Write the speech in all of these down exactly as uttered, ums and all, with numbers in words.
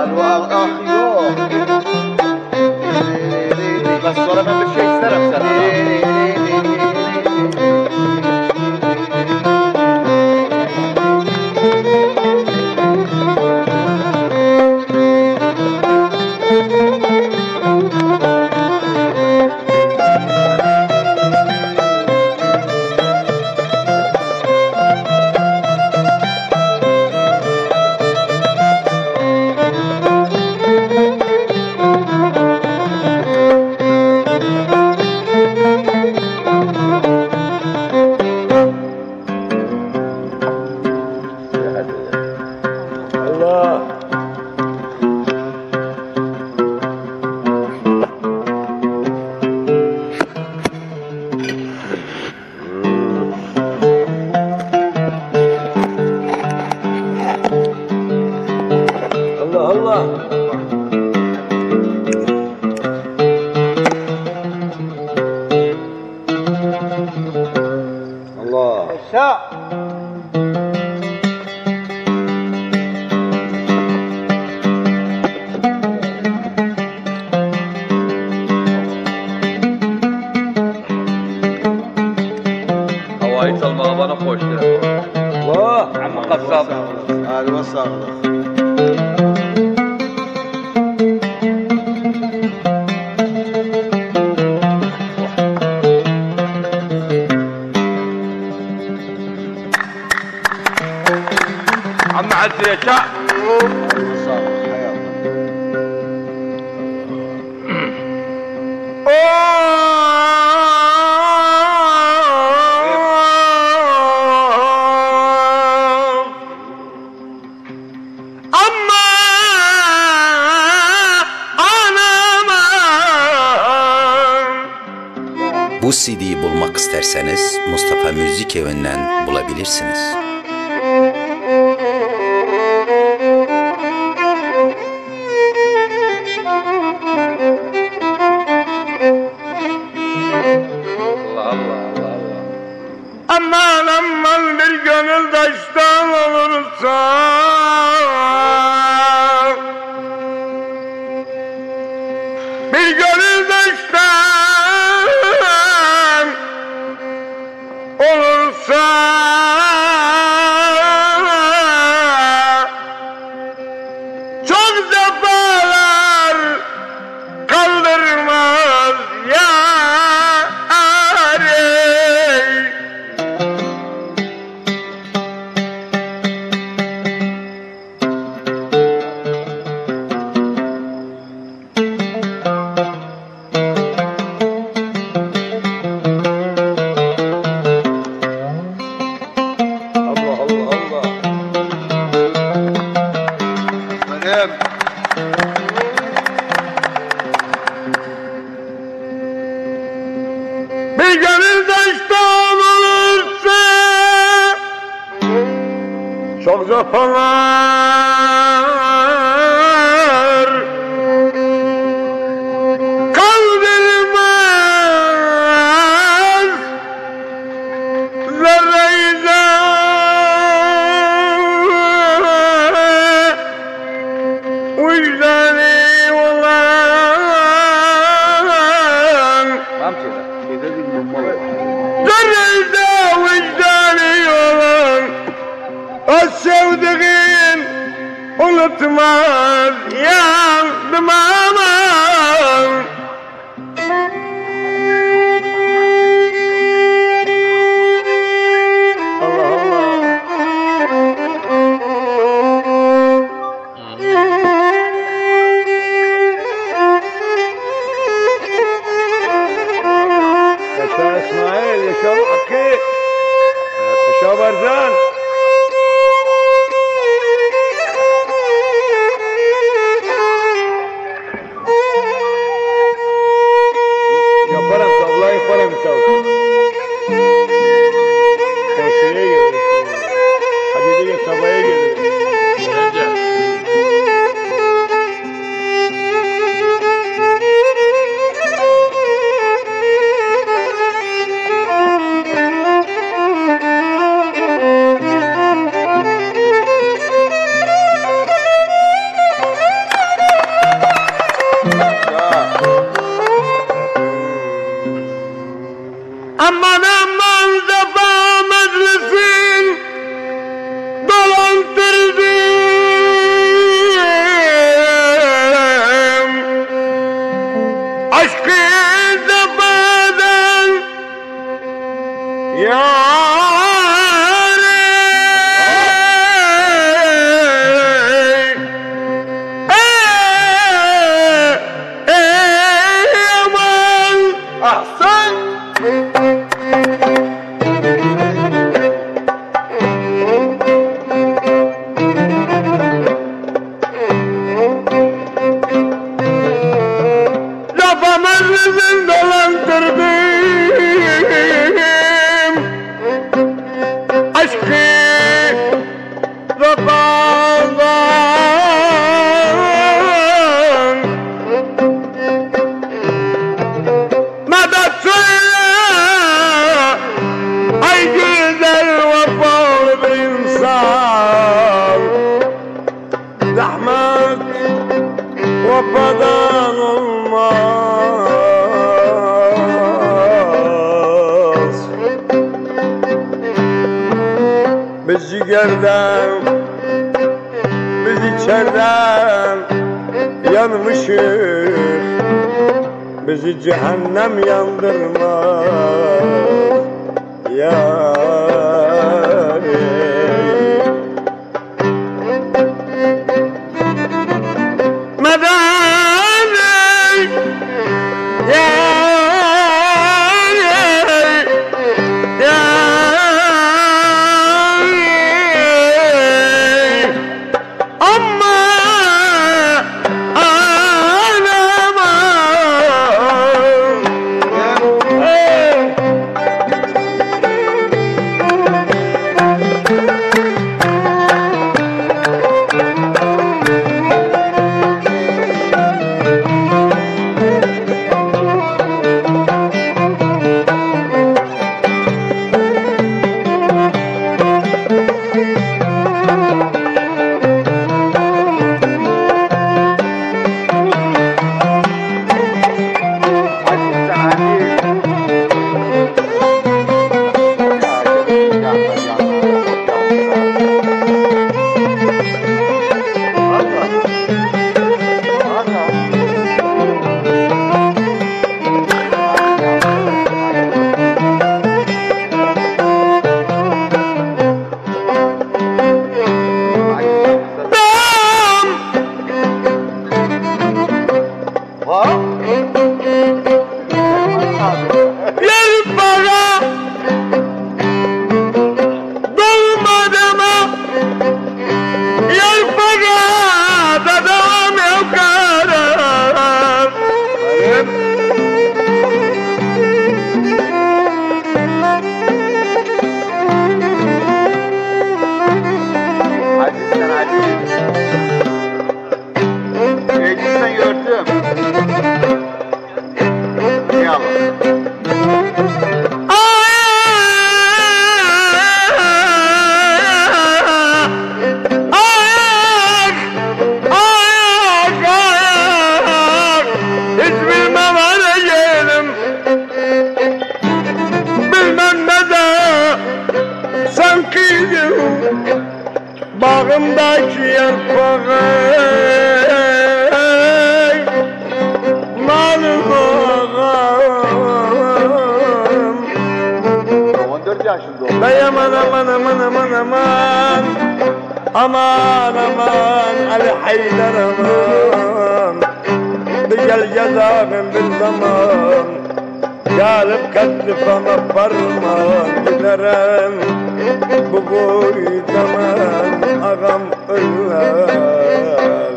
Ah, ah yok. Bak sonra ben bir şey isterim senden. Havayı çalmağa bana hoş geldin. Allah! Amma kasap. Hadi sağlık. عم عزي يا شاء Bu C D'yi bulmak isterseniz Mustafa Müzik Evi'nden bulabilirsiniz. Allah Allah Allah Allah. Aman aman bir gönül taştan olursa, bir gönül taştan olursa, çok defalar kaldırmaz ya. Bir gönül taştan olursa, çok zafalar kaldırmaz zerre-i vicdani olan zerre-i vicdani olan o sevdiğin unutmaz yandım aman. Yaşa İsmail, yaşa Hakkı. Yaşa Barzan. zahmet vefadan olmaz. Biz cigerden, biz içerden yanmışız. Bizi cehennem yandırmaz. Yani medani yani yani ama bağımdaki yarpağı malım ağam. on dört yaşında oldu. Bey aman aman aman aman aman aman aman Ali Haydar aman bir gel yazarım bir zaman gelip katlifama parmağım giderim bu boydaman ağam öller.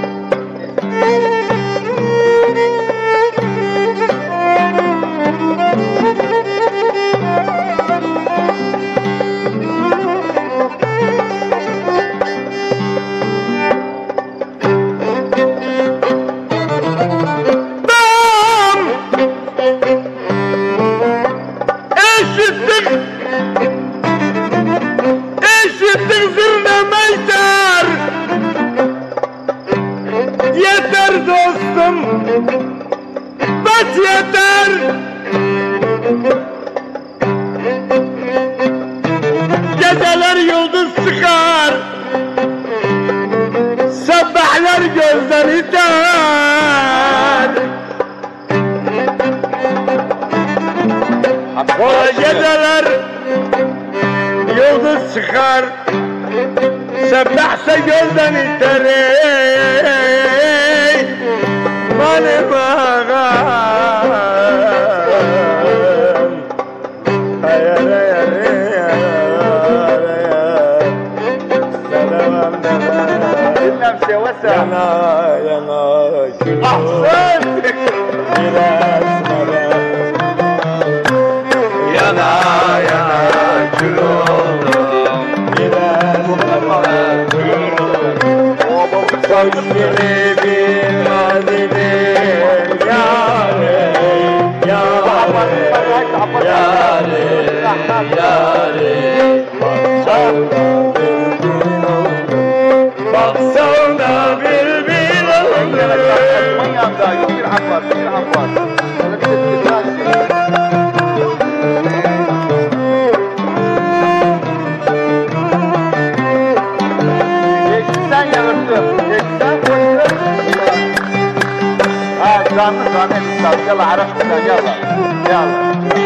Thank you. Kola geceler yıldız çıkar, sebdahse gözden iter ey benim ağam. Hayır hayır Bilmem şey varsa. yana yana gülüm Ahsen. biraz bana. Yana yana kül oldum. Biraz bana gülüm. Sözleri bilmezdim yâre, yâre, yâre, yâre. Baksana bülbül oldu. Manyağımda yok bir hak var, bir hak var. Sana bir de bir hak var. Geçsen yanırsın, geçsen koysun. Ha canlı canlı, yalla عرفتنا يلا يلا